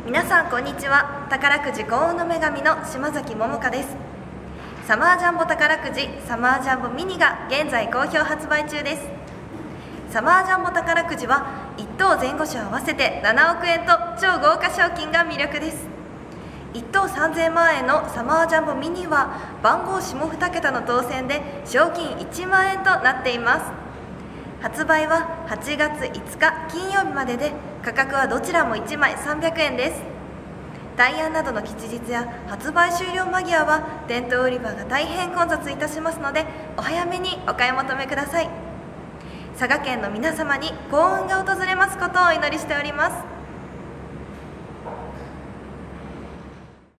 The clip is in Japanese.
皆さんこんにちは。宝くじ幸運の女神の島崎桃香です。サマージャンボ宝くじサマージャンボミニが現在好評発売中です。サマージャンボ宝くじは1等前後賞合わせて7億円と超豪華賞金が魅力です。1等3000万円のサマージャンボミニは番号下2桁の当選で賞金1万円となっています。発売は8月5日金曜日までで、価格はどちらも1枚300円です。大安などの吉日や発売終了間際は店頭売り場が大変混雑いたしますので、お早めにお買い求めください。佐賀県の皆様に幸運が訪れますことをお祈りしております。